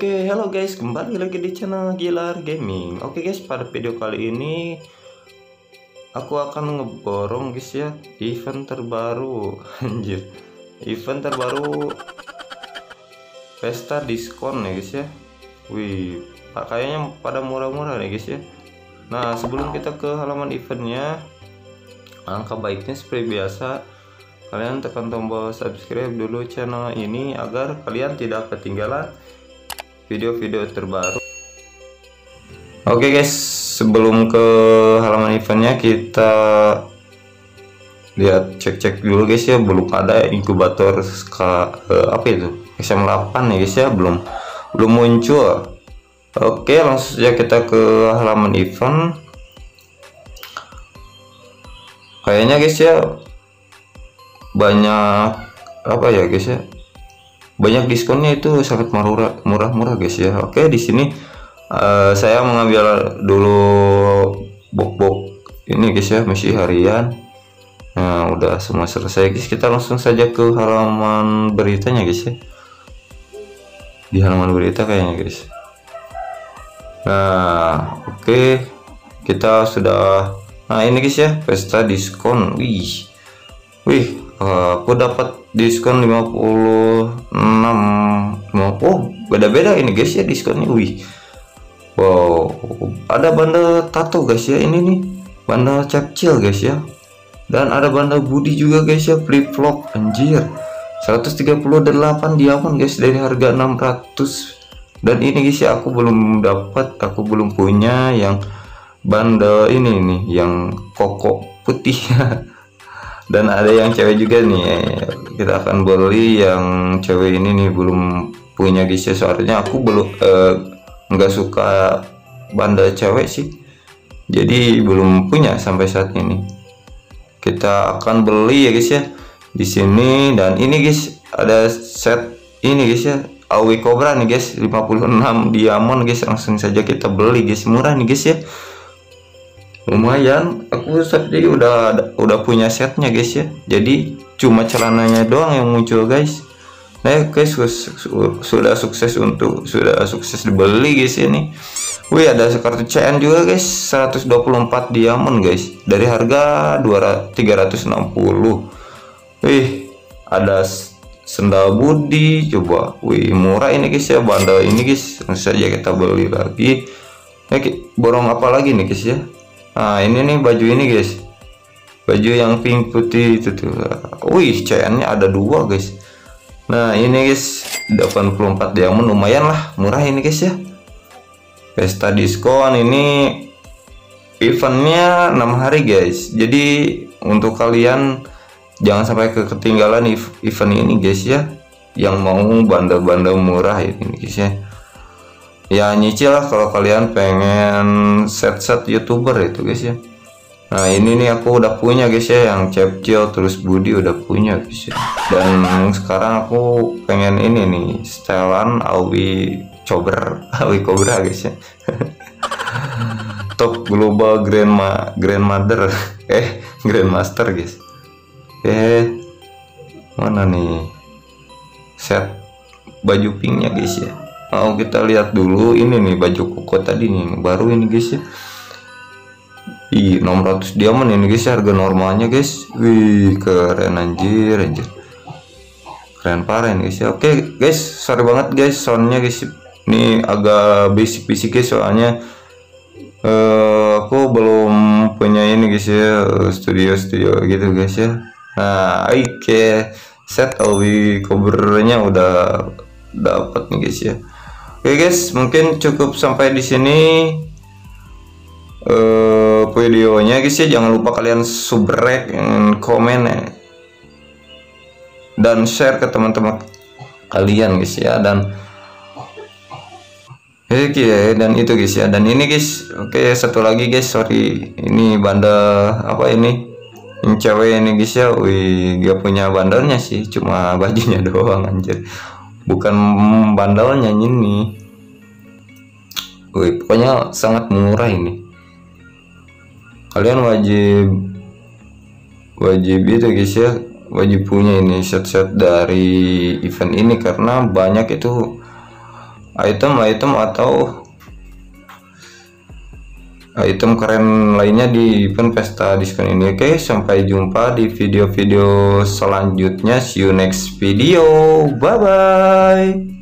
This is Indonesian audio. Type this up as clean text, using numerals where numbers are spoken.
Oke, halo guys, kembali lagi di channel Gilar Gaming. Oke guys, pada video kali ini aku akan ngeborong guys ya event terbaru. Anjir, event terbaru pesta diskon ya guys ya. Wih, kayaknya pada murah-murah nih guys ya. Nah, sebelum kita ke halaman eventnya, angka baiknya seperti biasa kalian tekan tombol subscribe dulu channel ini agar kalian tidak ketinggalan video-video terbaru. Oke guys, sebelum ke halaman eventnya kita lihat cek-cek dulu guys ya. Belum ada inkubator apa itu SM8 ya guys ya, belum muncul. Oke, langsung saja kita ke halaman event. Kayaknya guys ya banyak apa ya guys ya, banyak diskonnya, itu sangat murah-murah guys ya. Oke, di sini saya mengambil dulu box ini guys ya, misi harian. Nah, udah semua selesai guys. Kita langsung saja ke halaman beritanya guys ya. Di halaman berita kayaknya guys. Nah, oke, kita sudah. Nah, ini guys ya, pesta diskon. Wih, aku dapat diskon 56. Oh, beda-beda ini guys ya diskonnya. Wih, wow, ada bundle tato guys ya, ini nih bundle capcil guys ya, dan ada bundle Budi juga guys ya, flip flop. Anjir, 138 diamond guys dari harga 600. Dan ini guys ya, aku belum punya yang bundle ini nih, yang koko putih. Dan ada yang cewek juga nih, kita akan beli yang cewek ini nih, belum punya guys ya. Soalnya aku belum nggak suka bundle cewek sih, jadi belum punya sampai saat ini. Kita akan beli ya guys ya di sini. Dan ini guys, ada set ini guys ya, AOE Cobra nih guys, 56 diamond guys. Langsung saja kita beli guys, murah nih guys ya, lumayan. Aku tadi udah punya setnya guys ya, jadi cuma celananya doang yang muncul guys. Nah guys, sudah sukses dibeli guys ini. Wih, ada kartu CN juga guys, 124 diamond guys dari harga 360. Wih, ada sendal Budi coba. Wih, murah ini guys ya bundle ini guys. Langsung saja kita beli lagi. Borong apa lagi nih guys ya. Nah, ini nih baju ini guys, baju yang pink putih itu tuh. Wih, CN-nya ada 2 guys. Nah, ini guys 84 diamond, lumayan lah, murah ini guys ya. Pesta diskon ini eventnya 6 hari guys, jadi untuk kalian jangan sampai ketinggalan event ini guys ya, yang mau bundle-bundle murah ini guys ya. Ya nyicil lah kalau kalian pengen set youtuber itu guys ya. Nah, ini nih aku udah punya guys ya, yang Cepcil terus Budi udah punya guys ya. Dan sekarang aku pengen ini nih, setelan AOE Cobra guys ya. Top global grandmother grandmaster guys. Mana nih set baju pinknya guys ya. Mau kita lihat dulu ini nih baju koko tadi nih, baru ini guys ya. 600 diamond ini guys ya, harga normalnya guys. Wih, keren anjir. Keren parah ini guys ya. Oke guys, sorry banget guys soundnya guys. Ini agak basic guys, soalnya aku belum punya ini guys ya, studio gitu guys ya. Nah, oke, set AOE covernya udah dapat nih guys ya. Oke guys, mungkin cukup sampai di sini videonya guys ya. Jangan lupa kalian subrek, komen dan share ke teman-teman kalian guys ya. Dan dan itu guys ya. Dan ini guys, oke, satu lagi guys, sorry, ini bundle apa ini yang cewek ini guys ya. Wih, gak punya bandelnya sih, cuma bajunya doang anjir, bukan bandelnya ini. Wih, pokoknya sangat murah ini. Kalian wajib itu guys ya, wajib punya ini set dari event ini, karena banyak itu item atau item keren lainnya di event pesta diskon ini. Oke, sampai jumpa di video-video selanjutnya. See you next video. Bye bye.